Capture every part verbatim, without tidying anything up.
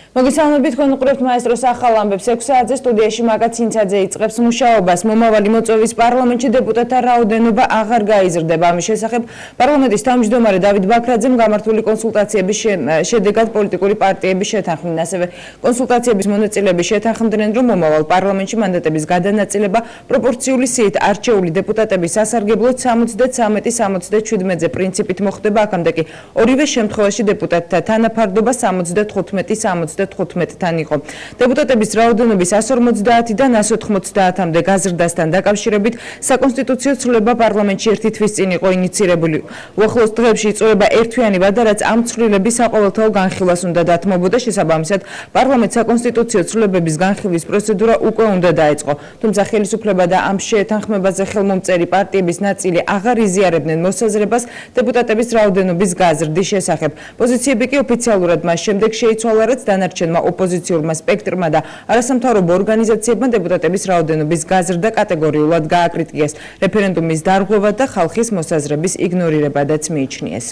მოგესალმებით, თქვენ უყურებთ მაესტროს ახალ ამბებს. საათზე სტუდიაში მაგაცინცაძე იწყებს მუშაობას. მომავალი მოწვევის პარლამენტში დეპუტატთა რაოდენობა აღარ გაიზრდება. ამის შესახებ პარლამენტის თავმჯდომარე დავით ბაქრაძემ გამართული კონსულტაციების შედეგად პოლიტიკური პარტიების შეთანხმდნენ. ასევე კონსულტაციების მონაწილეები შეთანხმდნენ, რომ მომავალ პარლამენტში მანდატების გადანაწილება პროპორციული სიით არჩეული დეპუტატების სასარგებლოდ სამოცდათრამეტი სამოცდაშვიდმეტზე პრინციპით მოხდება. აქამდე კი ორივე შემთხვევაში დეპუტატთა თანაფარდობა სამოცდათხუთმეტი სამოცდათხუთმეტთან იყო. დეპუტატების რაოდენობის εκατს ორმოცდაათიდან εκατს ოთხმოცდაათამდე გაზრდასთან დაკავშირებით საკონსტიტუციო ცვლილება პარლამენტში ერთი თვის წინ იყო ინიცირებული. უახლოეს დღეებში იწურება ერთთვიანი ვადა, რაც ამ ცვლილების საყოველთაო განხილვას უნდა დათმობოდა. შესაბამისად, პარლამენტს საკონსტიტუციო ცვლილებების განხილვის პროცედურა უკვე უნდა დაეწყო. თუმცა ხელისუფლება და ამ შეთანხმებაზე ხელმომწერი პარტიების ნაწილი აღარ იზიარებდნენ მოსაზრებას დეპუტატების რაოდენობის გაზრდის შესახებ. პოზიციები კი ოფიციალურად მას შემდეგ შეიცვალა, რაც დანარჩენმა ოპოზიციურმა სპექტრმა და არასამთავრობო ორგანიზაციებმა დეპუტატების რაოდენობის გაზრდა კატეგორიულად გააკრიტიკეს. რეფერენდუმის დარღვევა და ხალხის მოსაზრების იგნორირებადაც მიიჩნიეს.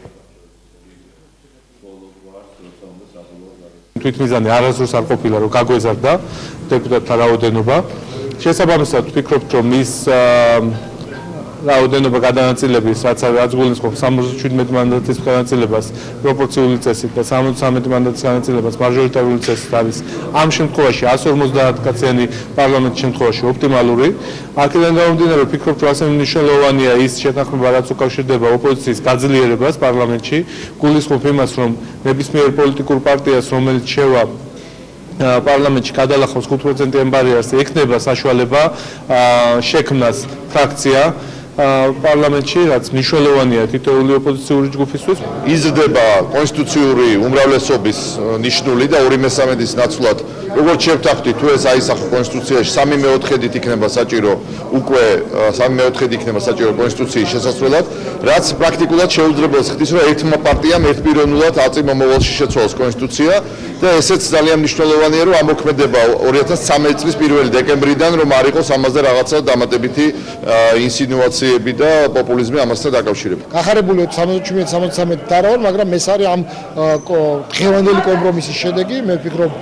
თვითმიზანი არასდროს არ ყოფილა, რომ გაგვეზარდა დეპუტატთა რაოდენობა. შესაბამისად, ვფიქრობთ, რომ ის რაოდენობა გადანაწილების, რაც რაც გულისხმობს სამოცდაშვიდმეტი მანდატის გადანაწილებას პროპორციული წესით და სამოცდათრამეტი მანდატის გადანაწილებას მაჟორიტარული წესით არის ამ შემთხვევაში εκατს ორმოცდაათი პარლამენტის შემთხვევაში ოპტიმალური. აქედან გამომდინარე, ვფიქრობ, რომ ასევე მნიშვნელოვანია ის შეთანხმება, რაც უკავშირდება ოპოზიციის გაძლიერებას პარლამენტში. გულისხმობ იმას, რომ ნებისმიერ პოლიტიკურ პარტიას, რომელიც შევა პარლამენტში გადალახავს ხუთ პროცენტიან ბარიერს, ექნება საშუალება შექმნას ფრაქცია პარლამენტში, რაც მნიშვნელოვანია თითოეული ოპოზიციური ჯგუფისთვის. იზრდება კონსტიტუციური უმრავლესობის ნიშნული და ორი მესამედის ნაცვლად, როგორც შევთანხმდით, თუ ეს აისახა კონსტიტუციაში სამი მეოთხედით იქნება საჭირო უკვე სამი მეოთხედი იქნება საჭირო კონსტიტუციის შესასრულად, რაც პრაქტიკულად შეუძლებელს ხდის, რომ ერთმა პარტიამ ერთპიროვნულად აწი მომავალში შეცვალოს კონსტიტუცია და ესეც ძალიან მნიშვნელოვანია, რომ ამოქმედება ორი ათას ცხრამეტი წლის პირველი დეკემბრიდან, რომ არ იყოს ამაზე რაღაცა დამატებითი ინსინუაციები და პოპულიზმი ამასთან დაკავშირებით. გახარებული სამოცდაშვიდმეტი სამოცდათრამეტი დარავენ, მაგრამ ეს არის ამ დღევანდელი კომპრომისის შედეგი. მე ვფიქრობ,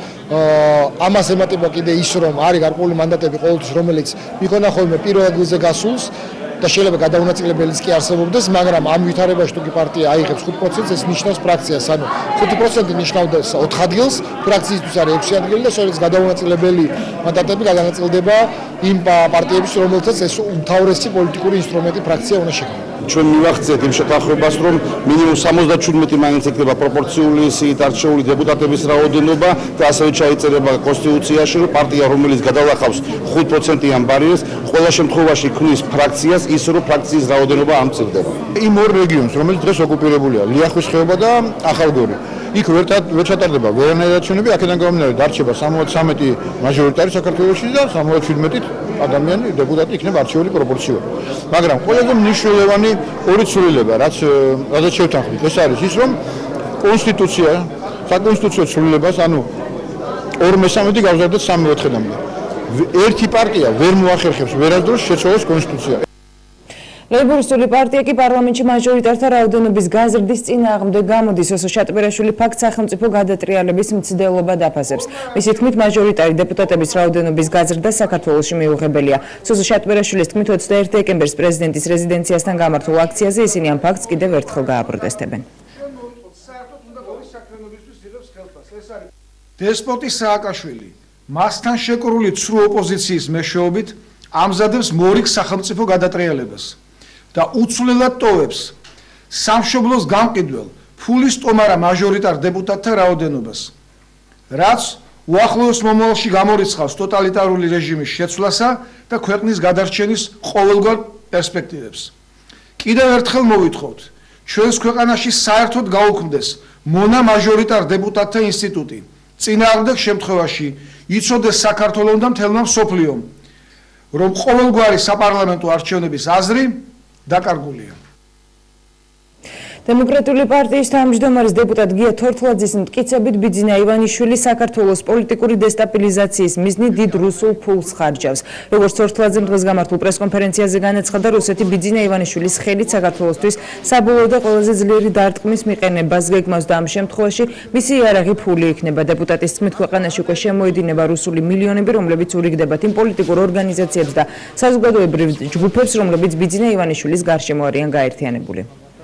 ამას ემატება კიდე ის, რომ არის გარკვეული მანდატები ყოველთვის, რომელიც იქონა ხოლმე პირველ ადგილზე გასულს და შეიძლება გადაუნაწილებელიც კი არსებობდეს, მაგრამ ამ ვითარებაში თუ კი პარტია აიღებს ხუთ პროცენტს, ეს ნიშნავს ფრაქციას, ანუ ხუთი პროცენტი ნიშნავდა ოთხ ადგილს, ფრაქციისთვის არის ექვსი ადგილი და სწორედ გადაუნაწილებელი მანდატები გადანაწილდება იმ პარტიების, რომელთაც ეს უმთავრესი პოლიტიკური ინსტრუმენტი ფრაქცია უნდა შექმნას. ჩვენ მივახცეთ იმ შეთანხმებას, რომ მინიმუმ სამოცდაშვიდმეტი მაინც ექნება პროპორციული სიით არჩეული დეპუტატების რაოდენობა და ასევე ჩაიწერება კონსტიტუციაში, რომ პარტია, რომელიც გადალახავს ხუთ პროცენტიან ბარიერს, ყველა შემთხვევაში ქმნის ფრაქციას, ის რომ ფრაქციის რაოდენობა ამცირდება. იმ ორ რეგიონს, რომელიც დღეს ოკუპირებულია, ლიახვის ხეობა და ახალგორი, იქ ვერ ვერ ჩატარდება ვერანაირი არჩევნები, აქედან გამომდინარე დარჩება სამოცდათრამეტი მაჟორიტარი საქართველოში და სამოცდაშვიდმეტი ადამიანი დეპუტატი იქნება არჩეული პროპორციულად. მაგრამ ყველაზე მნიშვნელოვანი ორი ცვლილება, რაც რაც შევთანხმდით, ეს არის ის, რომ კონსტიტუცია, საკონსტიტუციო ცვლილებას, ანუ ორ მესამედი გავზარდეთ სამი მეოთხედამდე. ერთი პარტია ვერ მოახერხებს ვერასდროს შეცვალოს კონსტიტუცია. ლეიბორისტული პარტია კი პარლამენტში მაჟორიტართა რაოდენობის გაზრდის წინააღმდეგ გამოდის. ოსო შატბერაშვილი ფაქტ სახელმწიფო გადატრიალების მცდელობა დაფასებს. მისი თქმით, მაჟორიტარი დეპუტატების რაოდენობის გაზრდა საქართველოში მიუღებელია. ოსო შატბერაშვილის თქმით, ოცდაერთი დეკემბერს პრეზიდენტის რეზიდენციასთან გამართულ აქციაზე ისინი ამ ფაქტს კიდევ ერთხელ გააპროტესტებენ. დესპოტი სააკაშვილი მასთან შეკრული ცრუ ოპოზიციის მეშვეობით ამზადებს მორიგ სახელმწიფო გადატრიალებას და უცვლელად ტოვებს სამშობლოს გამყიდველ ფულის ტომარა მაჟორიტარ დეპუტატთა რაოდენობას, რაც უახლოეს მომავალში გამორიცხავს ტოტალიტარული რეჟიმის შეცვლასა და ქვეყნის გადარჩენის ყოველგვარ პერსპექტივებს. კიდევ ერთხელ მოვითხოვთ, ჩვენს ქვეყანაში საერთოდ გაუქმდეს მონა მაჟორიტარ დეპუტატთა ინსტიტუტი. წინააღმდეგ შემთხვევაში იცოდეს საქართველომ და მთელმა მსოფლიომ, რომ ყოველგვარი საპარლამენტო არჩევნების აზრი დაკარგულია. დემოკრატიული პარტიის თავმჯდომარის დეპუტატ გია თორთლაძის მტკიცებით ბიძინა ივანიშვილი საქართველოს პოლიტიკური დესტაბილიზაციის მიზნით დიდ რუსულ ფულს ხარჯავს. როგორც თორთლაძემ დღეს გამართულ პრესკონფერენციაზე განაცხადა, რუსეთი ბიძინა ივანიშვილის ხელით საქართველოსთვის საბოლოო და ყველაზე ძლიერი დარტყმის მიყენებას გეგმავს და ამ შემთხვევაში მისი იარაღი ფული იქნება. დეპუტატის თქმით, ქვეყანაში უკვე შემოედინება რუსული მილიონები, რომლებიც ურიგდებათ იმ პოლიტიკურ ორგანიზაციებს და საზოგადოებრივ ჯგუფებს, რომლებიც ბიძინა ივანიშვილის გარშემო არიან გაერთიანებული.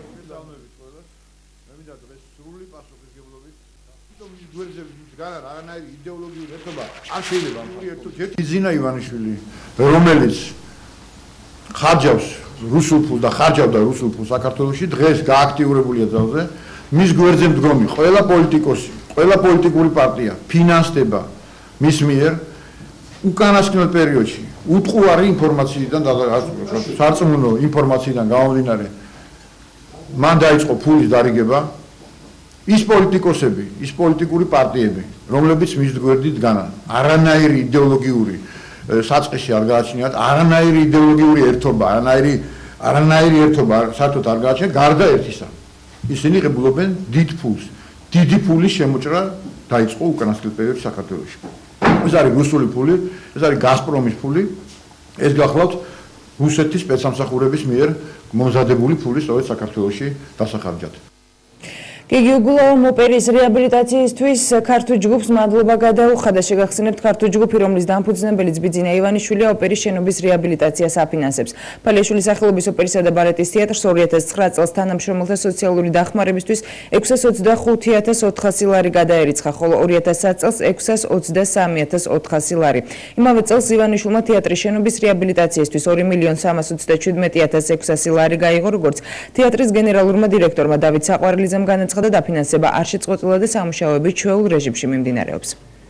ბიძინა ივანიშვილი, რომელიც ხარჯავს რუსულ ფულს და ხარჯავდა რუსულ ფულს საქართველოში, დღეს გააქტიურებულია ძალზე, მის გვერდზე მდგომი ყველა პოლიტიკოსი, ყველა პოლიტიკური პარტია ფინანსდება მის მიერ უკანასკნელ პერიოდში უტყუარი ინფორმაციიდან და სარწმუნო ინფორმაციიდან გამომდინარე მან დაიწყო ფულის დარიგება. ის პოლიტიკოსები, ის პოლიტიკური პარტიები, რომლებიც მის გვერდით დგანან, არანაირი იდეოლოგიური საწყისი არ გააჩნიათ, არანაირი იდეოლოგიური ერთობა, არანაირი არანაირი ერთობა საერთოდ არ გააჩნიათ, გარდა ერთისა. ისინი ღებულობენ დიდ ფულს. დიდი ფულის შემოჭრა დაიწყო უკანასკნელ პერიოდში საქართველოში. ეს არის რუსული ფული, ეს არის გაზპრომის ფული, ეს გახლავთ რუსეთის სპეცსამსახურების მიერ მომზადებული ფული სწორედ საქართველოში დასახარჯად. გიგი უგულავამ ოპერის რეაბილიტაციისთვის ქართულ ჯგუფს მადლობა გადაუხადა. შეგახსენებთ, ქართულ ჯგუფი, რომლის დამფუძნებელიც ბიძინა ივანიშვილია, ოპერის შენობის რეაბილიტაციას აფინანსებს. ფალიაშვილის სახელობის ოპერისა და ბალეტის თეატრს ორი ათას ცხრა წელს თანამშრომელთა სოციალური დახმარებისთვის ექვსას ოცდახუთი ათას ოთხასი ლარი გადაერიცხა, ხოლო ორი ათას ათი წელს ექვსას ოცდასამი ათას ოთხასი ლარი. იმავე წელს ივანიშვილმა თეატრის შენობის რეაბილიტაციისთვის ორი მილიონი სამას ოცდაჩვიდმეტი ათას ექვსასი ლარი გაიღო, როგორც თეატრის გენერალურმა დირექტორმა დავით საყვარელიძემ განაცხადა. და დაფინანსება არ შეწყვეტილა და სამუშაოები ჩვეულ რეჟიმში მიმდინარეობს.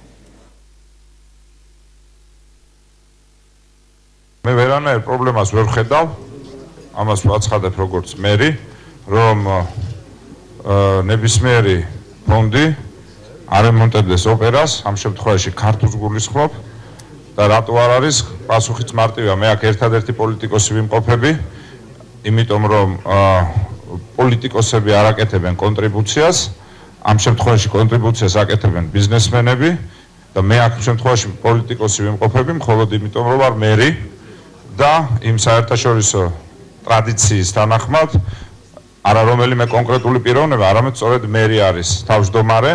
მე ვერანაირ პრობლემას ვერ ხედავ, ამას ვაცხადებ როგორც მერი, რომ ნებისმიერი ფონდი არემონტებდეს ოპერას, ამ შემთხვევაში ქართულს გულისხმობ და რატო არ არის პასუხიც მარტივია, მე აქ ერთადერთი პოლიტიკოსი ვიმყოფები, იმიტომ რომ პოლიტიკოსები არ აკეთებენ კონტრიბუციას, ამ შემთხვევაში კონტრიბუციას აკეთებენ ბიზნესმენები და მე აქ შემთხვევაში პოლიტიკოსი ვიმყოფები, მხოლოდ იმიტომ რომ ვარ მერი და იმ საერთაშორისო ტრადიციის თანახმად არა რომელიმე კონკრეტული პიროვნება, არამედ სწორედ მერი არის თავმჯდომარე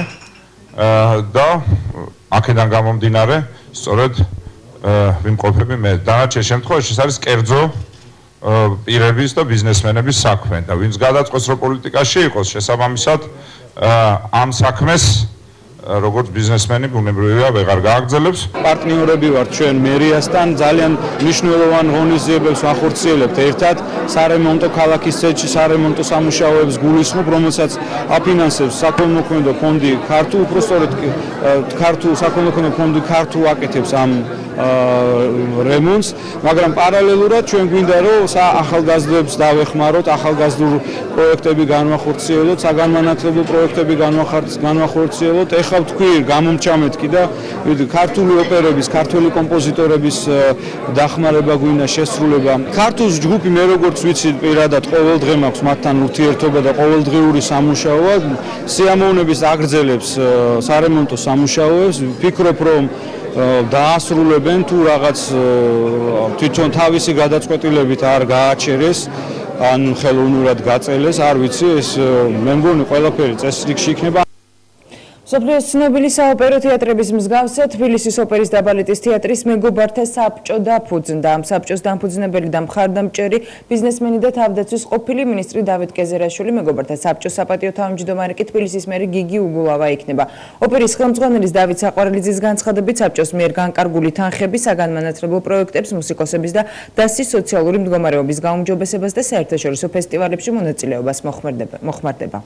და აქედან გამომდინარე სწორედ ვიმყოფები მე. დანარჩენ შემთხვევაში ეს არის კერძო პირების და ბიზნესმენების საქმე და ვინც გადაწყვეტს რომ პოლიტიკაში იყოს, შესაბამისად ამ საქმეს როგორც ბიზნესმენი ბუნებრივია ვეღარ გააგრძელებს. პარტნიორები ვართ ჩვენ მერიასთან, ძალიან მნიშვნელოვან ღონისძიებებს ვახორციელებთ ერთად, სარემონტო ქალაქის ცენტრში სარემონტო სამუშაოებს გულისხმობ, რომელსაც აფინანსებს საქველმოქმედო ფონდი ქართულ, უბრალოდ ქართულ საქველმოქმედო ფონდი ქართულ აკეთებს ამ რემონტს, მაგრამ პარალელურად ჩვენ გვინდა რომ ახალგაზრდებს დავეხმაროთ, ახალგაზრდულ პროექტები განვახორციელოთ, საგანმანათლებლო პროექტები განვახორციელოთ. ეხლა ვთქვი, გამომჩამეთკი და ქართული ოპერების, ქართული კომპოზიტორების დახმარება გვინდა, შესრულება. ქართულს ჯგუფი მე როგორც ვიცი, პირადად ყოველ დღე მაქვს მათთან ურთიერთობა და ყოველდღიური სამუშაოა, სიამოვნების აგრძელებს სარემონტო სამუშაოებს. ვფიქრობ, რომ დაასრულებენ თუ რაღაც თვითონ თავისი გადაწყვეტილებით არ გააჩერეს ან ხელოვნურად გაწელეს, არ ვიცი, ეს მე მგონი ყველაფერი წესრიგში იქნება. მსოფლიოს ცნობილი საოპერო თეატრების მსგავსად თბილისის ოპერის და ბალეტის თეატრის მეგობართა საბჭო დაფუძნდა. ამ საბჭოს დამფუძნებელი და მხარდამჭერი ბიზნესმენი და თავდაცვის ყოფილი მინისტრი დავით კეზერაშვილი, მეგობართა საბჭოს საპატიო თავმჯდომარე კი თბილისის მერი გიგი უგულავა იქნება. ოპერის ხელმძღვანელის დავით საყვარელიძის განცხადებით, საბჭოს მიერ განკარგული თანხები საგანმანათლებლო პროექტებს, მუსიკოსების და დასის სოციალური მდგომარეობის გაუმჯობესებას და საერთაშორისო ფესტივალებში მონაწილეობას მოხმარდება.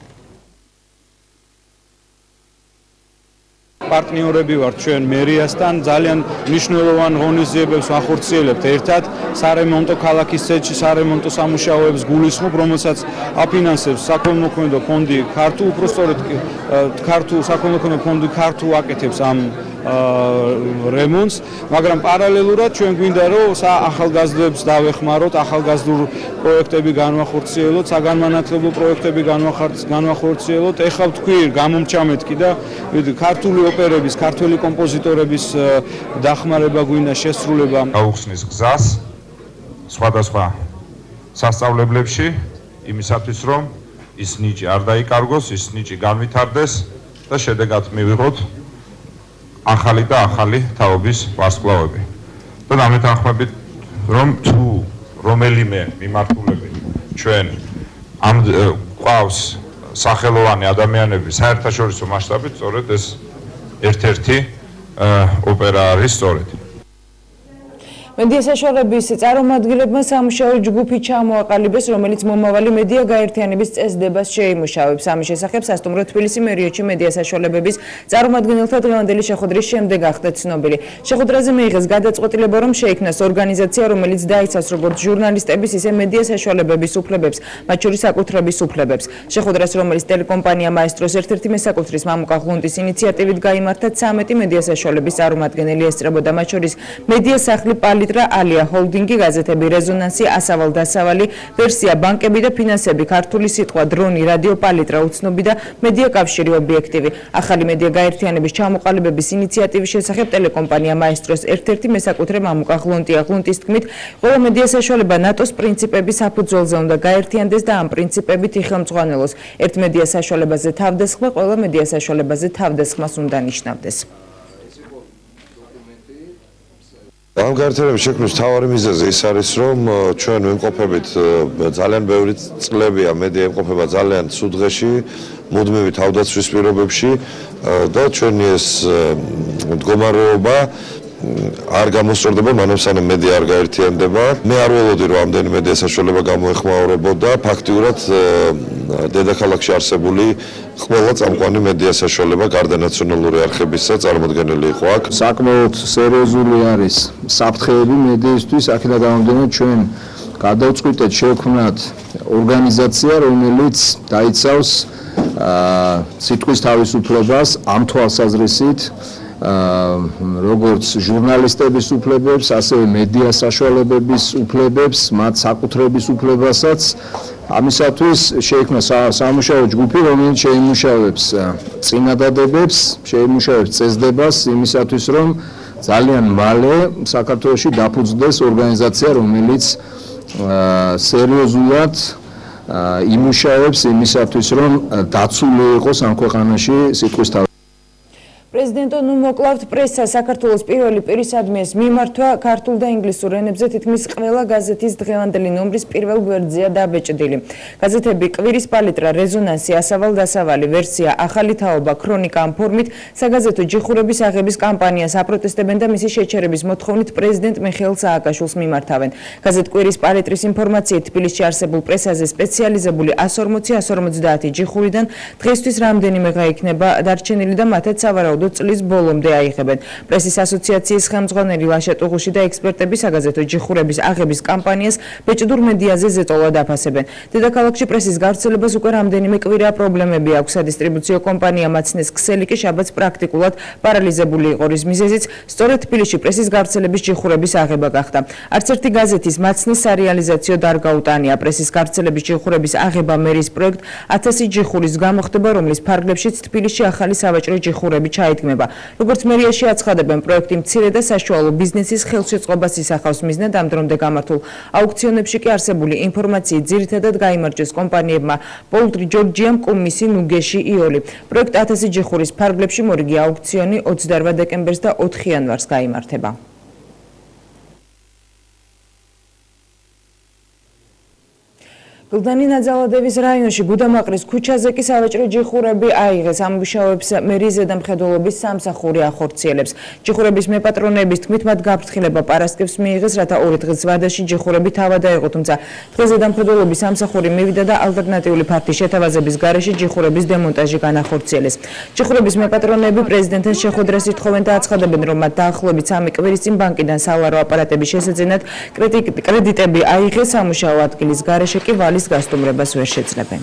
პარტნიორები ვართ ჩვენ მერიასთან, ძალიან მნიშვნელოვან ღონისძიებებს ვახორციელებთ ერთად, სარემონტო ქალაქის ცენტრში სარემონტო სამუშაოებს გულისხმობ, რომელსაც აფინანსებს საქველმოქმედო ფონდი ქართულ, უпростоრეთ ქართულ საქველმოქმედო ფონდი ქართულ აკეთებს ამ რემონტს, მაგრამ პარალელურად ჩვენ გვინდა რომ ახალგაზრდებს დავეხმაროთ, ახალგაზრდულ პროექტები განვახორციელოთ, საგანმანათლებლო პროექტები განვახორციელოთ. ეხლა თქვი გამომჩამეთკი და ქართული ოპერების, ქართველი კომპოზიტორების დახმარება გვინდა, შესრულება. გაუხსნის გზას სხვადასხვა სასწავლებლებში იმისათვის რომ ის ნიჭი არ დაიკარგოს, ის ნიჭი განვითარდეს და შედეგად მივიღოთ ახალი და ახალი თაობის ვარსკვლავები. და დამეთანხმებით რომ თუ რომელიმე მიმართულებით ჩვენ ამ ყავს სახელოვანი ადამიანები საერთაშორისო მასშტაბით, სწორედ ეს ერთ-ერთი ოპერა არის სწორედ. მედია საშუალების წარმომადგენლებმა სამუშაო ჯგუფი ჩამოაყალიბეს, რომელიც მომავალი მედია გაერთიანების წესდებას შეიმუშავებს. ამის შესახებ სასტუმრო თბილისი მერიოჩი მედია საშუალებების წარმომადგენელთა დღევანდელი შეხვედრის შემდეგ ახდა ცნობილი. შეხვედრაზე მიიღეს გადაწყვეტილება, რომ შეიქმნას ორგანიზაცია, რომელიც დაიცავს როგორც ჟურნალისტების, ისე მედია საშუალებების უფლებებს, მათ შორის საკუთრების უფლებებს. შეხვედრას, რომელიც ტელეკომპანია მაესტროს ერთ-ერთი მესაკუთრის მამუკა ღლუნტის ინიციატივით გაიმართა, ცამეტი მედია საშუალების წარმომადგენელი ესწრებოდა, მათ შორის მედია სახლი პალი ალია ჰოლდინგი, გაზეთები რეზონანსი, ასავალ-დასავალი, ვერსია ბანკები და ფინანსები, ქართული სიტყვა, დრონი, რადიო პალიტრა, უცნობი და მედია კავშირი ობიექტივი. ახალი მედია გაერთიანების ჩამოყალიბების ინიციატივის შესახებ ტელეკომპანია მაესტროს ერთ-ერთი მესაკუთრე მამუკა ღლუნტია. ღლუნტის თქმით, ყველა მედია საშუალება ნატოს პრინციპების საფუძველზე უნდა გაერთიანდეს და ამ პრინციპებით იხელმძღვანელოს. ერთ მედია საშუალებაზე თავდასხმა ყველა მედია საშუალებაზე თავდასხმას უნდა ნიშნავდეს. ამ გაერთიანების შექმნის მთავარი მიზეზი ის არის, რომ ჩვენ ვიმყოფებით ძალიან ბევრი წლებია მედია იმყოფება ძალიან ცუდ დღეში, მუდმივი თავდაცვის პირობებში და ჩვენი ეს მდგომარეობა არ გამოსწორდება მანამ სანამ მედია არ გაერთიანდება. მე არ ველოდი რომ ამდენი მედია საშუალება გამოეხმაურებოდა, ფაქტიურად დედაქალაქში არსებული ყველა წამყვანი მედია საშუალება გარდა ნაციონალური არხებისა წარმოდგენილი იყო აქ. საკმაოდ სერიოზული არის საფრთხეები მედიისთვის, აქედან გამომდინარე ჩვენ გადავწყვიტეთ შევქმნათ ორგანიზაცია, რომელიც დაიცავს სიტყვის თავისუფლებას ამ თვალსაზრისით, როგორც ჟურნალისტების უფლებებს, ასევე მედია საშუალებების უფლებებს, მათ საკუთრების უფლებასაც. ამისათვის შეიქმნა სამუშაო ჯგუფი, რომელიც შეიმუშავებს წინადადებებს, შეიმუშავებს წესდებას იმისათვის, რომ ძალიან მალე საქართველოში დაფუძნდეს ორგანიზაცია, რომელიც სერიოზულად იმუშავებს იმისათვის, რომ დაცული იყოს ამ ქვეყანაში სიტყვის თავისუფლება. პრეზიდენტო, ნუ მოკლავთ პრესა საქართველოს პირველი პირისადმის მიმართვა ქართულ და ინგლისურ ენებზე თითქმის ყველა გაზეთის დღევანდელი ნომრის პირველ გვერდზეა დაბეჭდილი. გაზეთები კვირის პალიტრა, რეზონანსი, ასავალ-დასავალი, ვერსია, ახალი თაობა, ქრონიკა ამ ფორმით საგაზეთო ჯიხურების აღების კამპანიას აპროტესტებენ და მისი შეჩერების მოთხოვნით პრეზიდენტ მიხეილ სააკაშვილს მიმართავენ. გაზეთ კვირის პალიტრის ინფორმაციით თბილისში არსებულ პრესაზე სპეციალიზებული εκατს ორმოცი - εκατს ორმოცდაათი ჯიხურიდან დღესთვის რამდენიმე გაიქნება დარჩენილი და მათაც სავარაუდოდ წლის ბოლომდე აიღებენ. პრესის ასოციაციის ხელმძღვანელი ლაშა ტუღუში და ექსპერტები საგაზეთო ჯიხურების აღების კამპანიას ბეჭდურ მედიაზე ზეწოლად აფასებენ. დედაქალაქში პრესის გავრცელებას უკვე რამდენიმე კვირა პრობლემები აქვს. სადისტრიბუციო კომპანია მაცნეს ქსელი კი შაბათს პრაქტიკულად პარალიზებული იყო, რის მიზეზიც სწორედ თბილისში პრესის გავრცელების ჯიხურების აღება გახდა. არც ერთი გაზეთის მაცნის სარეალიზაციო არ გაუტანია. პრესის გავრცელების ჯიხურების აღება მერის პროექტ ათასი ჯიხურის გამოხდება, რომლის ფარგლებშიც თბილისში ახალი სავაჭრო ჯიხურები ჩაიდგმება. როგორც მერიაში აცხადებენ, პროექტი მცირე და საშუალო ბიზნესის ხელშეწყობას ისახავს. მიზნად ამ დრომდე გამართულ აუქციონებში კი არსებული ინფორმაციით ძირითადად გაიმარჯვეს კომპანიებმა პოლტრი ჯორჯიამ, კუმისი, ნუგეში, იოლი. პროექტ ათასი ჯიხურის ფარგლებში მორიგი აუქციონი ოცდაოთხ დეკემბერს და ოთხი იანვარს გაიმართება. გლდანი ნაძალადევის რაიონში გუდამაყრის ქუჩაზე კი სავაჭრო ჯიხურები აიღეს. ამუშავებს მერიის ზედამხედველობის სამსახური ახორციელებს. ჯიხურების მეპატრონეების თქმით, მათ გაფრთხილება პარასკევს მიიღეს, რათა ორი დღის ვადაში ჯიხურები თავად აეღოთ, თუმცა დღეს ზედამხედველობის სამსახური მივიდა და ალტერნატიული ფაქტის შეთავაზების გარეშე ჯიხურების დემონტაჟი განახორციელეს. ჯიხურების მეპატრონეები პრეზიდენტის შეხვედრას ითხოვენ და აცხადებენ, რომ მათ დაახლოებით სამი კვირის წინ ბანკიდან სალარო აპარატების შესაძენად კრედიტები აიღეს. სამუშაო ადგილის გარეშე კი ვალის გასტუმრებას ვერ შეძლებენ.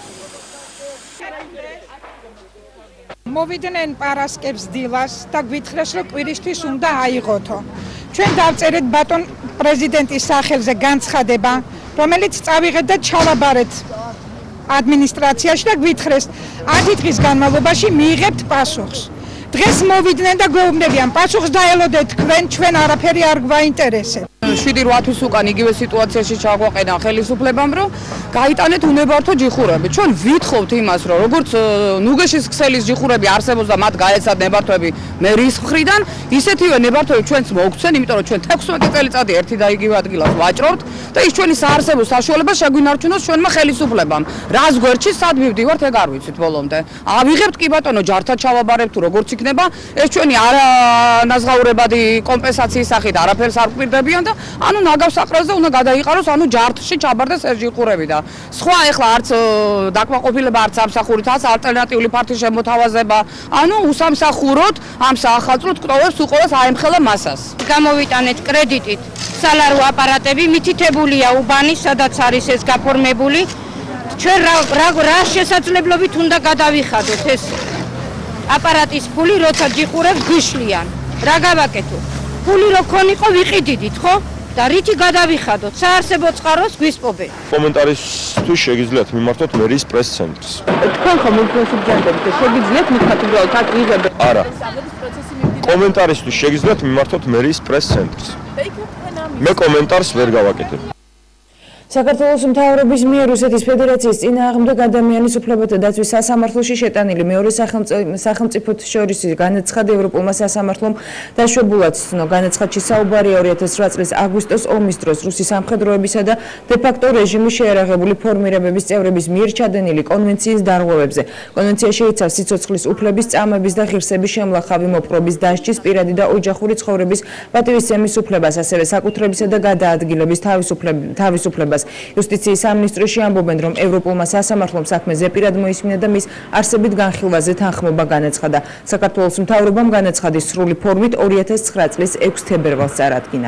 მოვიდნენ პარასკევს დილას და გვითხრეს, რომ კვირისთვის უნდა აიღოთო. ჩვენ დავწერეთ ბატონ პრეზიდენტის სახელზე განცხადება, რომელიც წავიღეთ და ჩავაბარეთ ადმინისტრაციაში და გვითხრეს, ათი დღის განმავლობაში მიიღებთ პასუხს. დღეს მოვიდნენ და გვეუბნებიან, პასუხს დაელოდეთ თქვენ, ჩვენ არაფერი არ გვაინტერესებს. შვიდი რვა თვის უკან იგივე სიტუაციაში ჩაგვაყენა ხელისუფლებამ, რომ გაიტანეთ უნებართო ჯიხურები. ჩვენ ვითხოვთ იმას, რომ როგორც ნუგეშის ქსელის ჯიხურები არსებობს და მათ გაეცათ ნებართვები მერიის მხრიდან, ისეთივე ნებართვები ჩვენც მოგცენ, იმიტომ რომ ჩვენ თექვსმეტი წელიწადი ერთი და იგივე ადგილას ვაჭრობთ და ის ჩვენი საარსებო საშუალება შეგვინარჩუნოს ჩვენმა ხელისუფლებამ. რას გვერდში სად მივდივართ, ეგ არ ვიცით ბოლომდე. ავიღებთ კი ბატონო, ჯართად ჩავაბარებთ თუ როგორც იქნება, ეს ჩვენი არანაზღაურებადი კომპენსაციის სახით არაფერს არ გვპირდებიან და ანუ ნაგავს საყრელზე უნდა გადაიყაროს, ანუ ჯართში ჩაბარდეს ეს ჯიხურები და სხვა ეხლა არც დაკმაყოფილება არც სამსახურით, არც ალტერნატიული ფართის შემოთავაზება, ანუ უსამსახუროდ ამ საახალწლო ტკბებს უყურეს აემხელა მასას. გამოვიტანეთ კრედიტით სალარო აპარატები, მითითებულია უბანი, სადაც არის ეს გაფორმებული. ჩვენ რა რა შესაძლებლობით უნდა გადავიხადოთ ეს აპარატის ფული, როცა ჯიხურებს გვიშლიან. რა გავაკეთო? ფული რო ქონიყო ვიყიდიდით, ხო? და რითი გადავიხადოთ? საარსებო წყაროს გვისპობენ. კომენტარისთვის შეგიძლიათ მიმართოთ მერიის პრეს-ცენტრს. თქვენ ხომ ინფლუენსერ ჯანდებით შეგიძლიათ მითხრათ უბრალოდ აქ იღებენ? არა. კომენტარისთვის შეგიძლიათ მიმართოთ მერიის პრეს-ცენტრს. მე კომენტარს ვერ გავაკეთებ. საქართველოს მთავრობის მიერ რუსეთის ფედერაციის წინააღმდეგ ადამიანის უფლებათა დაცვის სასამართლოში შეტანილი მეორე სახელმწიფოთ შორის განაცხადი ევროპულმა სასამართლომ დაშვებულად ცნო. განაცხადში საუბარია ორი ათას რვა წლის აგვისტოს ომის დროს რუსი სამხედროებისა და დე-ფაქტო რეჟიმის შეიარაღებული ფორმირებების წევრების მიერ ჩადენილი კონვენციის დარღვევებზე. კონვენცია შეიცავს სიცოცხლის უფლების, წამების და ღირსების შემლახავი მოპყრობის დასჯის, პირადი და ოჯახური ცხოვრების პატივისცემის უფლებას, ასევე საკუთრებისა და გადაადგილების თავისუფლებას. იუსტიციის სამინისტროში ამბობენ, რომ ევროპულმა სასამართლომ საქმე ზეპირად მოისმინა და მის არსებით განხილვაზე თანხმობა განაცხადა. საქართველოს მთავრობამ განაცხადის სრული ფორმით ორი ათას ცხრა წლის ექვსი თებერვალს წარადგინა.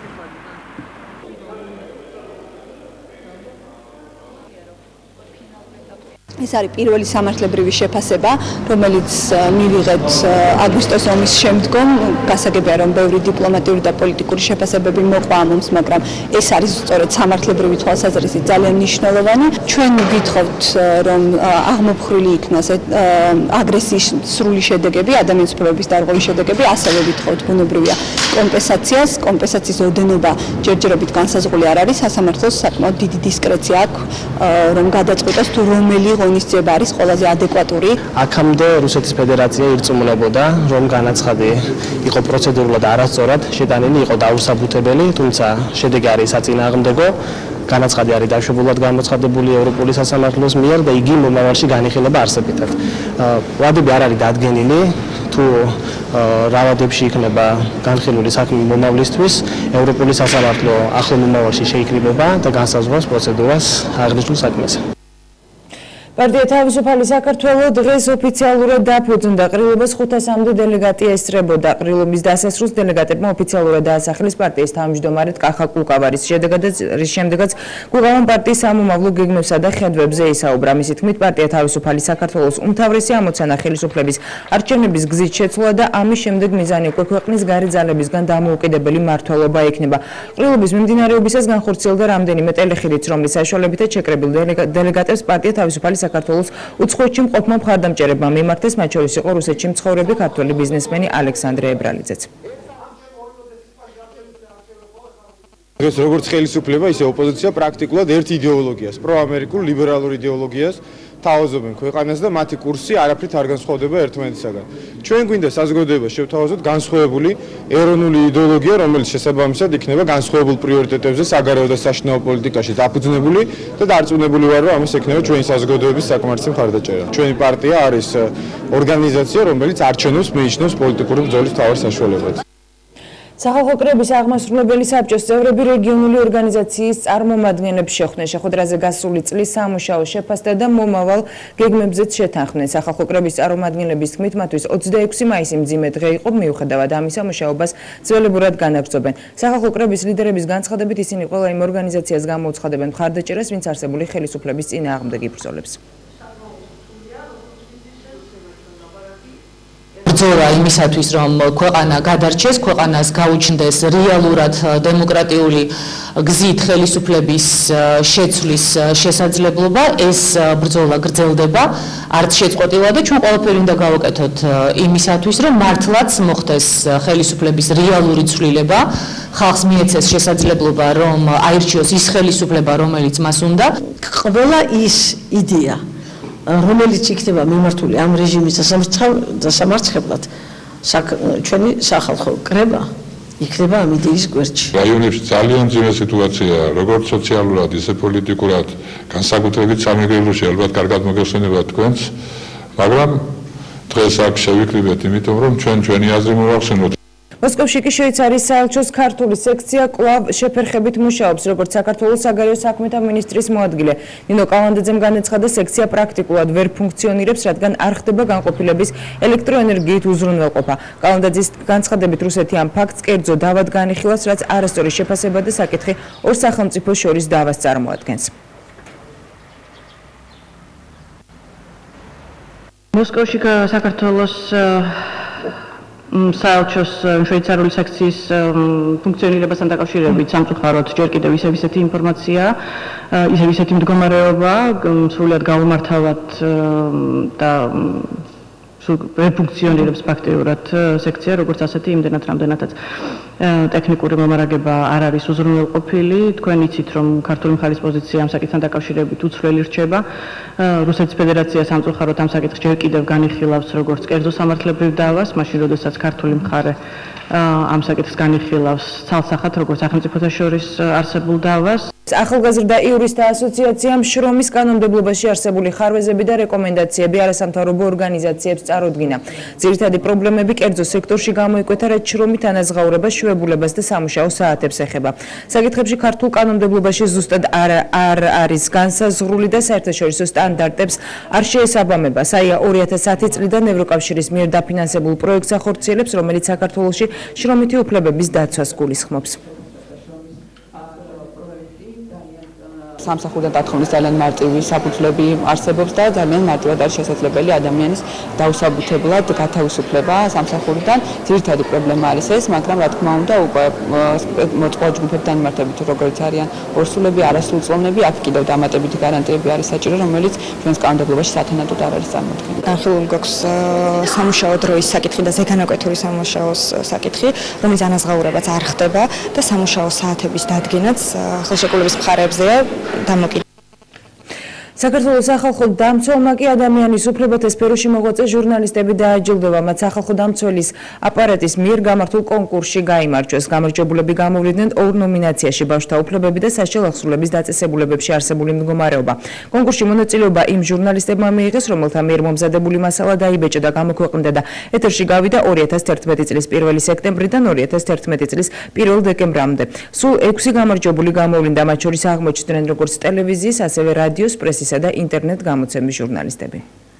ეს არის პირველი სამართლებრივი შეფასება, რომელიც მივიღეთ აგვისტოს ომის შემდგომ. გასაგებია, რომ ბევრი დიპლომატიური და პოლიტიკური შეფასებები მოყვა mums, მაგრამ ეს არის სწორედ სამართლებრივი თვალსაზრისით ძალიან მნიშვნელოვანი. ჩვენ გითხოვთ, რომ აღმოფხრილი იქნას აგრესიის სრული შედეგები, ადამიანის უფლებების დარღვევის შედეგები, ასევე გითხოვთ ბუნებრივია კომპენსაციას. კომპენსაციის ოდენობა ჯერჯერობით განსაზღვრული არ არის. სასამართლოს საკმაოდ დიდი დისკრეცია აქვს, რომ გადაწყვიტოს თუ რომელი ღონისძიება არის ყველაზე ადეკვატური. აქამდე რუსეთის ფედერაცია ირწმუნებოდა, რომ განაცხადი იყო პროცედურულად არასწორად შეტანილი, იყო დაუსაბუთებელი, თუმცა შედეგი არის საწინააღმდეგო. განაცხადი არის დაშვებულად გამოცხადებული ევროპული სასამართლოს მიერ და იგი მომავალში განიხილება არსებითად. ვადები არ არის დადგენილი, თუ რა ვადებში იქნება განხილული საქმე მომავლისთვის, ევროპული სასამართლო ახლო მომავალში შეიკრიბება და განსაზღვროს პროცედურას აღნიშნულ საქმეზე. პარტია თავისუფალი საქართველო დღეს ოფიციალურად დაფუძნდა. ყრილობას ხუთასამდე დელეგატი ესწრებოდა. ყრილობის დასასრულს დელეგატებმა ოფიციალურად დაასახელეს პარტიის თავმჯდომარედ კახა კულკავარის. რის შემდეგაც კულკავამ პარტიის სამომავლო გეგმებსა და ხედვებზე ისაუბრა. მისი თქმით, პარტია თავისუფალი საქართველოს უმთავრესი ამოცანა ხელისუფლების არჩევნების გზით შეცვლა და ამის შემდეგ მიზანი უკვე ქვეყნის გარე ძალებისგან დამოუკიდებელი მმართველობა ექნება. ყრილობის მიმდინარეობისას განხორციელდა რამდენიმე ტელეხიდიც, რომლის საშუალებითაც შეკრებილ დელეგატებს პარტია თავისუფალი საქართველოს უცხოეთში მყოფმა მხარდამჭერებმა მიმართეს, მათ შორის იყო რუსეთში მცხოვრები ქართველი ბიზნესმენი ალექსანდრე ებრალიძეც. დღეს როგორც ხელისუფლება, ისე ოპოზიცია პრაქტიკულად ერთ იდეოლოგიას, პროამერიკულ ლიბერალურ იდეოლოგიას თავაზობენ ქვეყანას და მათი კურსი არაფრით არ განსხვავდება ერთმანეთისაგან. ჩვენ გვინდა საზოგადოება შევთავაზოთ განსხვავებული ეროვნული იდეოლოგია, რომელიც შესაბამისად იქნება განსხვავებულ პრიორიტეტებზე საგარეო და საშინაო პოლიტიკაში დაფუძნებული და დარწმუნებული ვარ, რომ ამის ექნება ჩვენი საზოგადოების საკმარისი მხარდაჭერა. ჩვენი პარტია არის ორგანიზაცია, რომელიც არჩევნებს მიიჩნევს პოლიტიკური ბრძოლის მთავარ საშუალებად. სახალხო კრების აღმასრულებელი საბჭოს წევრები რეგიონული ორგანიზაციის წარმომადგენლებს შეხვდნენ. შეხვედრაზე გასული წლის სამუშაო შეფასდა და მომავალ გეგმებზეც შეთანხმდნენ. სახალხო კრების წარმომადგენლების თქმით, მათთვის ოცდაექვსი მაისი მძიმე დღე იყო, მიუხედავად ამისა მუშაობას ძველებურად განაგრძობენ. სახალხო კრების ლიდერების განცხადებით ისინი ყველა იმ ორგანიზაციას გამოუცხადებენ მხარდაჭერას, ვინც არსებული ხელისუფლების წინააღმდეგ იბრძოლებს. ბრძოლა იმისათვის, რომ ქვეყანა გადარჩეს, ქვეყანას გაუჩნდეს რეალურად დემოკრატიული გზით ხელისუფლების შეცვლის შესაძლებლობა, ეს ბრძოლა გრძელდება, არც შეწყვეტილა და ჩვენ ყველაფერი უნდა გავაკეთოთ იმისათვის, რომ მართლაც მოხდეს ხელისუფლების რეალური ცვლილება, ხალხს მიეცეს შესაძლებლობა, რომ აირჩიოს ის ხელისუფლება, რომელიც მას უნდა. ყველა ის იდეა რომელიც იქნება მიმართული ამ რეჟიმის დასამარცხებლად, ჩვენი სახალხო კრება იქნება ამ იდეის გვერდში. რაიონებში ძალიან ძიმე სიტუაციაა, როგორც სოციალურად, ისე პოლიტიკურად, განსაკუთრებით სამეგრელოში, ალბათ კარგად მოგეხსენება თქვენს, მაგრამ დღეს აქ შევიკრიბეთ, იმიტომ რომ ჩვენ ჩვენი აზრი მოვახსენოთ. მოსკოვში კი შვეიცარიის საელჩოს ქართული სექცია კვლავ შეფერხებით მუშაობს, როგორც საქართველოს საგარეო საქმეთა მინისტრის მოადგილე. ნინო კალანდაძემ განაცხადა, სექცია პრაქტიკულად ვერ ფუნქციონირებს, რადგან არ ხდება განყოფილების ელექტროენერგიით უზრუნველყოფა. კალანდაძის განცხადებით, რუსეთი ამ ფაქტს კერძო დავად განიხილავს, რაც არასწორი შეფასება და საკითხი ორ სახელმწიფოს შორის დავას წარმოადგენს. მოსკოვში საქართველოს საელჩოს შვეიცარიული სექციის ფუნქციონირებასთან დაკავშირებით სამწუხაროდ ჯერ კიდევ ისევ ისეთი ინფორმაცია, ისევ ისეთი მდგომარეობა, სრულად გაუმართავად და ვერ ფუნქციონირებს ფაქტიურად სექცია, როგორც ასეთი იმდენად რამდენადაც ტექნიკური მომარაგება არ არის უზრუნველყოფილი. თქვენ იცით, რომ ქართული მხარის პოზიცია ამ საკითხთან დაკავშირებით უცვლელი რჩება. რუსეთის ფედერაცია სამწუხაროდ ამ საკითხს ჯერ კიდევ განიხილავს როგორც კერძო სამართლებრივ დავას, მაშინ როდესაც ქართული მხარე ამ საკითხს განიხილავს ცალსახად როგორც სახელმწიფოთა შორის არსებულ დავას. ახალგაზრდა იურისტთა ასოციაციამ შრომის კანონმდებლობაში არსებული ხარვეზები და რეკომენდაციები არასამთავრობო ორგანიზაციებს წარუდგინა. ძირითადი პრობლემები კერძო სექტორში გამოიკვეთა, რაც შრომით ანაზღაურებას, შვებულებას და სამუშაო საათებს ეხება. საკითხებში ქართულ კანონმდებლობაში ზუსტად არ არ არის განსაზღვრული და საერთაშორისო სტანდარტებს არ შეესაბამება. საია ორი ათას ათი წლიდან ევროკავშირის მიერ დაფინანსებულ პროექტს ახორციელებს, რომელიც საქართველოში შრომითი უფლებების დაცვას გულისხმობს. სამსახურიდან დათხოვნის ძალიან მარტივი საფუძვლები არსებობს და ძალიან მარტივად არის შესაძლებელი ადამიანის დაუსაბუთებლად გათავისუფლება სამსახურიდან. ძირითადი პრობლემა არის ეს, მაგრამ რა თქმა უნდა უკვე მოწყვა ჯგუფებთან მიმართებით, როგორც არიან ორსულები, არასრულწლოვნები, აქ კიდევ დამატებითი გარანტიები არის საჭირო, რომელიც ჩვენს კანონმდებლობაში სათანადოდ არ არის წარმოქმნილი. განხილული გვაქვს სამუშაო დროის საკითხი და ზეგანაკეთური სამუშაოს საკითხი, რომელიც ანაზღაურებაც არ ხდება და სამუშაო საათების დადგენაც ხელშეკრულების მხარეებზეა დამოკიდებული. საქართველოს სახალხო დამცველმა კი ადამიანის უფლებათა სფეროში მოღვაწე ჟურნალისტები დააჯილდოვა, მათ სახალხო დამცველის აპარატის მიერ გამართულ კონკურსში გაიმარჯვეს. გამარჯვებულები გამოვიდნენ ორ ნომინაციაში: ბავშვთა უფლებები და საშუალო დაწესებულებებში არსებული მდგომარეობა. კონკურსში მონაწილეობა იმ ჟურნალისტებმა მიიღეს, რომელთა მიერ მომზადებული მასალა დაიბეჭდა და გამოქვეყნდა და ეთერში გავიდა ორი ათას თერთმეტი წლის პირველი სექტემბრიდან ორი ათას თერთმეტი წლის პირველ დეკემბრამდე. სულ ექვსი გამარჯვებული გამოვლინდა, მათ შორის აღმოჩნდნენ როგორც ტელევიზიის, ასევე რადიოს, პრესის და ინტერნეტ გამოცემის ჟურნალისტები.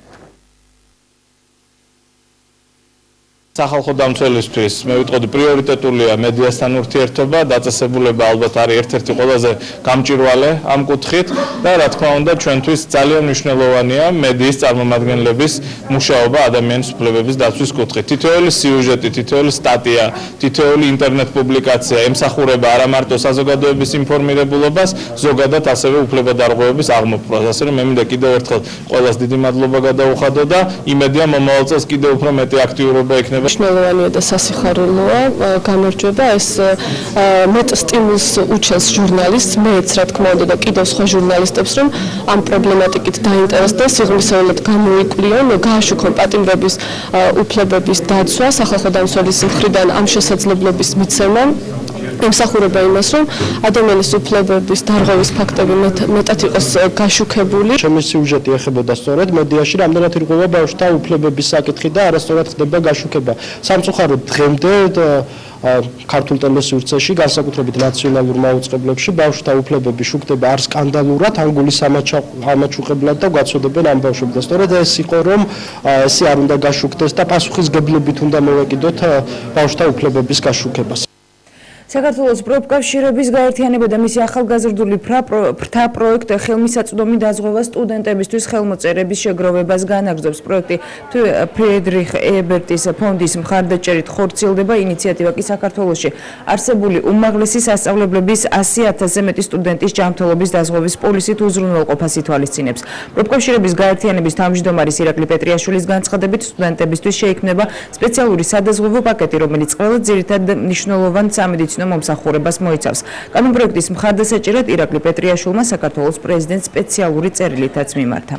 სახალხო დამცველისთვის მე ვიტყოდი პრიორიტეტულია მედიასთან ურთიერთობა, დაწესებულება ალბათ არის ერთ-ერთი ყველაზე გამჭვირვალე ამ კუთხით და რა თქმა უნდა ჩვენთვის ძალიან მნიშვნელოვანია მედიის წარმომადგენლების მუშაობა ადამიანის უფლებების დაცვის კუთხით. თითოეული სიუჟეტი, თითოეული სტატია, თითოეული ინტერნეტ პუბლიკაცია ემსახურება არა მარტო საზოგადოების ინფორმირებულობას, ზოგადად ასევე უფლებადარღვევების აღმოფხვრას. ასე რომ მე მინდა კიდევ ერთხელ ყველას დიდი მადლობა გადაუხადო და იმედია მომავალ წელს კიდევ უფრო მეტი აქტიურობა ექნება გამარჯვება. მნიშვნელოვანია და სასიხარულოა გამარჯვება. ეს მეტ სტიმულს უჩენს ჟურნალისტს, მეც რა თქმა უნდა და კიდევ სხვა ჟურნალისტებს, რომ ამ პრობლემატიკით დაინტერესდნენ, სიღრმისეულად გამოიკვლიონ, გააშუქონ პატიმრების უფლებების დაცვა, სახალხო დამცველის მხრიდან ამ შესაძლებლობის მიცემა. ემსახურება იმას, რომ ადამიანის უფლებების დარღვევის ფაქტები მეტად იყოს გაშუქებული. ჩემი სიუჟეტი ეხებოდა სწორედ მედიაში რამდენად ირღვევა ბავშვთა უფლებების საკითხი და არასწორად ხდება გაშუქება. სამწუხაროდ დღემდე ქართულ ტელესურცეში, განსაკუთრებით ნაციონალურ მაუწყებლებში ბავშვთა უფლებები შუქდება არ სკანდალურად, ანგული სამაჩუყებლად და გვაწოდებენ ამ ბავშვებს. და სწორედ ეს იყო, რომ ესე არ უნდა გაშუქდეს და პასუხისგებლობით უნდა მოვეკიდოთ ბავშვთა უფლებების გაშუქებას. საქართველოს პროფკავშირების გაერთიანება და მისი ახალგაზრდული ფრთა პროექტ ხელმისაწვდომი დაზღვევა სტუდენტებისთვის ხელმოწერების შეგროვებას განაგრძობს. პროექტი ფრიდრიხ ებერტის ფონდის მხარდაჭერით ხორციელდება. ინიციატივა კი საქართველოში არსებული უმაღლესი სასწავლებლების ასი ათასზე მეტი სტუდენტის ჯანმრთელობის დაზღვევის პოლისით უზრუნველყოფას ითვალისწინებს. პროფკავშირების გაერთიანების თავმჯდომარის ირაკლი პეტრიაშვილის განცხადებით სტუდენტებისთვის შეიქმნება სპეციალური სადაზღვევო პაკეტი, რომელიც ყველა ძირითად მნიშვნელოვან სამედიცინო მომსახურებას მოიცავს. კანონპროექტის მხარდასაჭერად ირაკლი პეტრიაშვილმა საქართველოს პრეზიდენტს სპეციალური წერილითაც მიმართა.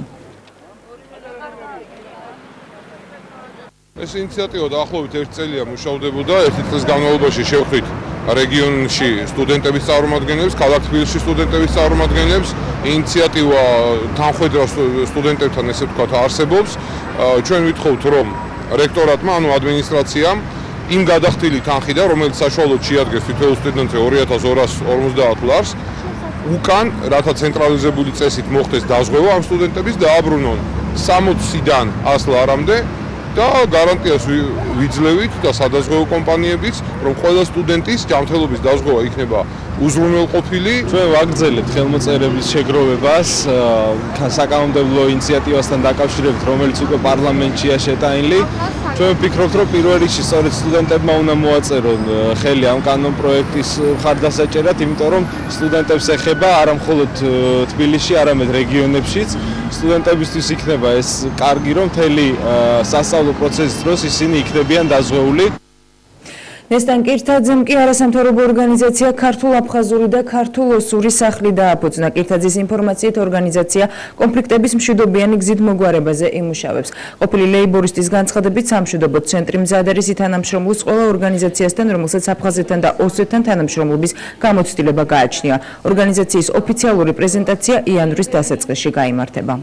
ეს ინიციატივა დაახლოებით ერთ წელია მუშავდებოდა. ერთი წლის განმავლობაში შევხვდით რეგიონში სტუდენტების წარმომადგენლებს, ქალაქ თბილისში სტუდენტების წარმომადგენლებს. ინიციატივა თანხვედრა სტუდენტებთან ესე ვთქვათ არსებობს. ჩვენ ვითხოვთ, რომ რექტორატმა, ანუ ადმინისტრაციამ იმ გადახდილი თანხიდან, რომელიც საშუალოდ შეადგენს თითოეულ სტუდენტზე ორი ათას ორას ორმოცდაათ ლარს, უკან, რათა ცენტრალიზებული წესით მოხდეს დაზღვევა ამ სტუდენტების და აბრუნონ სამოციდან ას ლარამდე და გარანტიას ვიძლევით და სადაზღვევო კომპანიებიც, რომ ყველა სტუდენტის ჯანმრთელობის დაზღვევა იქნება უზრუნველყოფილი. ჩვენ ვაგრძელებთ ხელმოწერების შეგროვებას საკანონმდებლო ინიციატივასთან დაკავშირებით, რომელიც უკვე პარლამენტშია შეტანილი. ჩვენ ვფიქრობთ, რომ პირველ რიგში სწორედ სტუდენტებმა უნდა მოაწერონ ხელი ამ კანონპროექტის მხარდასაჭერად, იმიტომ რომ სტუდენტებს ეხება არა მხოლოდ თბილისში, არამედ რეგიონებშიც. სტუდენტებისთვის იქნება ეს კარგი, რომ მთელი სასწავლო პროცესის დროს ისინი იქნებიან დაზღვეული. ნესტან კირთაძემ კი არასამთავრობო ორგანიზაცია ქართულ-აფხაზური და ქართულ-ოსური სახლი დააფუძნა. კირთაძის ინფორმაციით ორგანიზაცია კონფლიქტების მშვიდობიანი გზით მოგვარებაზე იმუშავებს. ყოფილი ლეიბორისტის განცხადებით სამშვიდობო ცენტრი მზად არის თანამშრომლობს ყველა ორგანიზაციასთან, რომელსაც აფხაზეთთან და ოსეთთან თანამშრომლობის გამოცდილება გააჩნია. ორგანიზაციის ოფიციალური პრეზენტაცია იანვრის დასაწყისში გაიმართება.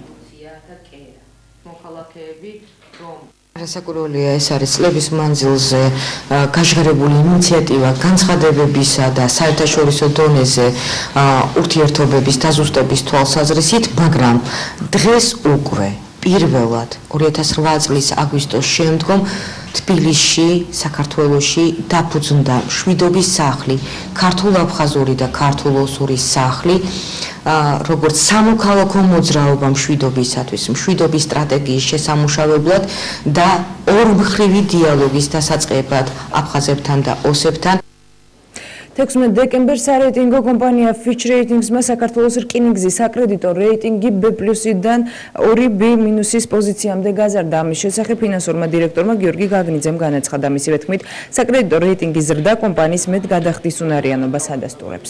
რასაკურველია ეს არის წლების მანძილზე გაჟღერებული ინიციატივა განცხადებებისა და საერთაშორისო დონეზე ურთიერთობების დაზუსტების თვალსაზრისით, მაგრამ დღეს უკვე პირველად ორი ათას რვა წლის აგვისტოს შემდგომ თბილისში, საქართველოში დაფუძნდა მშვიდობის სახლი, ქართულ-აფხაზური და ქართულ-ოსური სახლი, როგორც სამოქალაქო მოძრაობა მშვიდობისათვის, მშვიდობის სტრატეგიის შესამუშავებლად და ორმხრივი დიალოგის დასაწყებად აფხაზებთან და ოსებთან. თექვსმეტ დეკემბერს სარეიტინგო კომპანია Fitch Ratings-მა საქართველოს რკინიგზის საკრედიტო რეიტინგი B პლუსიდან ორი B მინუსის პოზიციამდე გაზარდა. ამის შესახებ ფინანსურმა დირექტორმა გიორგი გაგნიძემ განაცხადა. მისივე თქმით, საკრედიტო რეიტინგის ზრდა კომპანიის მეტ გადახდის უნარიანობას ადასტურებს.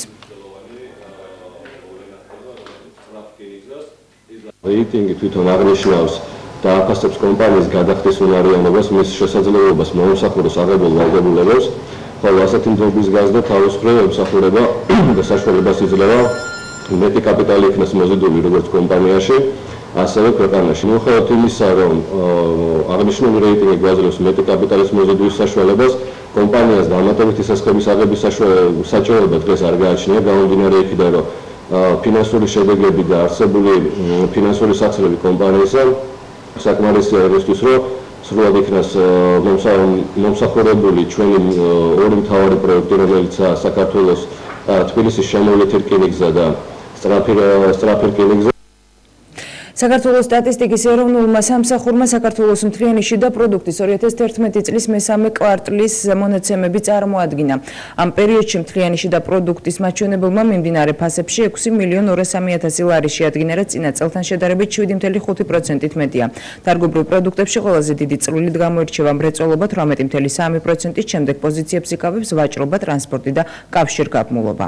რეიტინგი თვითონ აღნიშნავს და აფასებს კომპანიის გადახდის უნარიანობას, მის შესაძლებლობას მოუმსახუროს აღებულ ვალდებულებებს, ხოლო ასეთი მძღოლების გაზრდა თავის მხრივ ემსახურება და საშუალებას იძლევა მეტი კაპიტალი იქნას მოზიდული როგორც კომპანიაში, ასევე ქვეყანაში. მიუხედავად იმისა, რომ აღნიშნული რეიტინგი გვაძლევს მეტი კაპიტალის მოზიდვის საშუალებას, კომპანიას დამატებითი სასხების აღების საჭიროება დღეს არ გააჩნია, გამომდინარე იქიდან, რომ ფინანსური შედეგები და არსებული ფინანსური სახსრები კომპანიისა საკმარისია იმისთვის, რომ სრულად იქნას მომსახურებული ჩვენი ორი მთავარი პროექტი, რომელიცაა საქართველოს თბილისის შემოვლითი რკინიგზა და სწრაფი რკინიგზა. საქართველოს სტატისტიკის ეროვნულმა სამსახურმა საქართველოს მთლიანი შიდა პროდუქტის ორი ათას თერთმეტი წლის მესამე კვარტლის მონაცემები წარმოადგინა. Ამ პერიოდში მთლიანი შიდა პროდუქტის მაჩვენებელმა მიმდინარე ფასებში ექვსი მილიონი ორასამი ათასი ლარი შეადგინა, რაც წინა წელთან შედარებით შვიდი მცდარი ხუთი პროცენტით მეტია. დარგობრივ პროდუქტებში ყველაზე დიდი წვლილით გამოირჩევა მრეწველობა თვრამეტი მცდარი სამი პროცენტით, შემდეგ პოზიციებს იკავებს ვაჭრობა, ტრანსპორტი და კავშირგაბმულობა.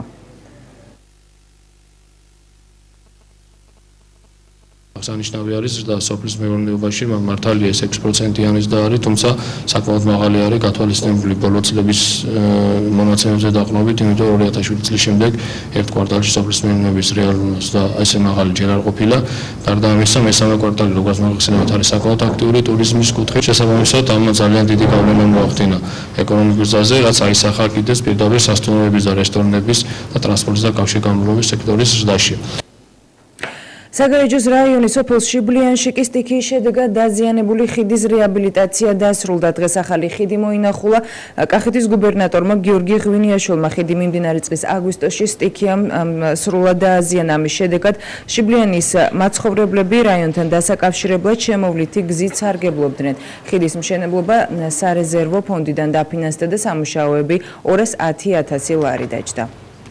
აღსანიშნავი არის ზრდა სოფლის მეურნეობაში, მართალია ეს ექვსი პროცენტიანი ზრდა არის, თუმცა საკმაოდ მაღალი არის გათვალისწინებული ბოლო წლების მონაცემებზე დაყრდნობით, იმიტომ ორი ათას შვიდი წლის შემდეგ ერთ კვარტალში სოფლის მეურნეობის რეალური ზრდა ესე მაღალი ჯერ არ ყოფილა. გარდა ამისა, მესამე კვარტალი, როგორც მოიხსენებათ, არის საკმაოდ აქტიური ტურიზმის კუთხით. შესაბამისად, ამ ძალიან დიდი გავლენა მოახდინა ეკონომიკის ზრდაზე, რაც აისახა კიდეც პირდაპირ სასტუმროების და რესტორნების და ტრანსპორტის და კავშირგაბმულობის სექტორის ზრდაში. საგარეჯოს რაიონის სოფელ შიბლიანში კი სტიქიის შედეგად დაზიანებული ხიდის რეაბილიტაცია დასრულდა. დღეს ახალი ხიდი მოინახულა კახეთის გუბერნატორმა გიორგი ღვინიაშვილმა. ხიდი მიმდინარე წლის აგვისტოში სტიქიამ სრულად დააზიანა. ამის შედეგად შიბლიანის მაცხოვრებლები რაიონთან დასაკავშირებლად შემოვლითი გზით სარგებლობდნენ. ხიდის მშენებლობა სარეზერვო ფონდიდან დაფინანსდა და სამუშაოები ორას ათი ათასი ლარი დაჯდა.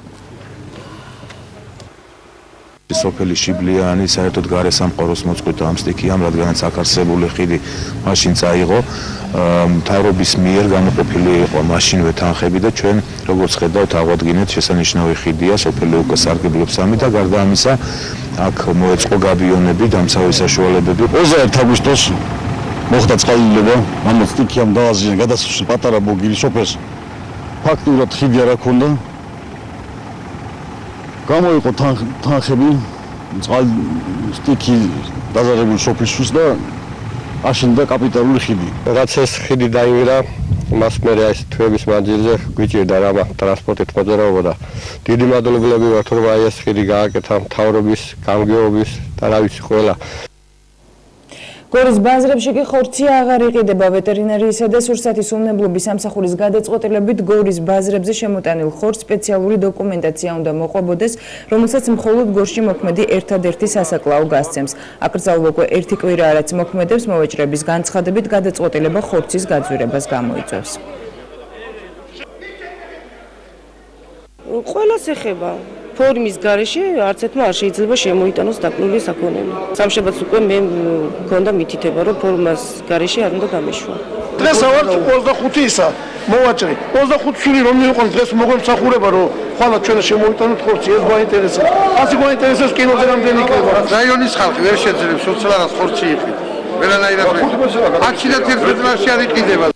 სოფელი შიბლიანი საერთოდ გარესამყაროს მოწყვეტა ამ სტიქიამ, რადგანაც აქ არსებული ხიდი მაშინ წაიღო, მთავრობის მიერ გამოყოფილი იყო მაშინვე თანხები და ჩვენ როგორც ხედავთ აღვადგინეთ შესანიშნავი ხიდია, სოფელი უკვე სარგებლობს ამით და გარდა ამისა აქ მოეწყო გაბიონები, დამცავი საშუალებები. ოცდაერთი აგვისტოს მოხდა წყალილება, ამით სტიქიამ დააზიანა გადასვლაში პატარა ბოგილი სოფელს. ფაქტიურად ხიდი არ ჰქონდა. გამოიყო თანხები წყალ სტიქი დაზარებული სოფლისთვის და აშენდა კაპიტალური ხიდი. რაც ეს ხიდი დაივირა, მას მერე ეს თვეების მანძილზე გვიჭირდა რამა ტრანსპორტით მოძრაობა. დიდი მადლობლები ვართ, რომ აი ეს ხიდი გააკეთა მთავრობის, გამგეობის და რა ვიცი ყველა. გორის ბაზრებში კი ხორცი აღარ იყიდება. ვეტერინარიისა და სურსათის უმნებლობის სამსახურის გადაწყვეტილებით გორის ბაზრებზე შემოტანილ ხორცს სპეციალური დოკუმენტაცია უნდა მოყვებოდეს, რომელსაც მხოლოდ გორში მოქმედი ერთადერთი სასაკლაო გასცემს. აკრძალვა უკვე ერთი კვირაა, რაც მოქმედებს, მოვაჭრების განცხადებით გადაწყვეტილება ხორცის გაძვირებას გამოიწვევს. ყველას ეხება. ფორმის გარეშე არც ერთმა არ შეიძლება შემოიტანოს დაკნული საქონელი. სამშაბათს უკვე მე მქონდა მითითება, რომ ფორმას გარეშე არ უნდა გამეშვა. დღეს ავარ ოცდახუთი ისა მოვაჭრე. ოცდახუთი შვილი რომ მივიყავ დღეს მოგემსახურება, რომ ხვალა ჩვენ შემოიტანოთ ხორცი, ეს გვაინტერესებს. ასე გვაინტერესებს კინოზე რამდენი იქნება. რაიონის ხალხი ვერ შეძლებს უცლარად ხორცი იყიდოს. ვერანაირად. აქ შიდა თერთმეტ ლარში არ იყიდება.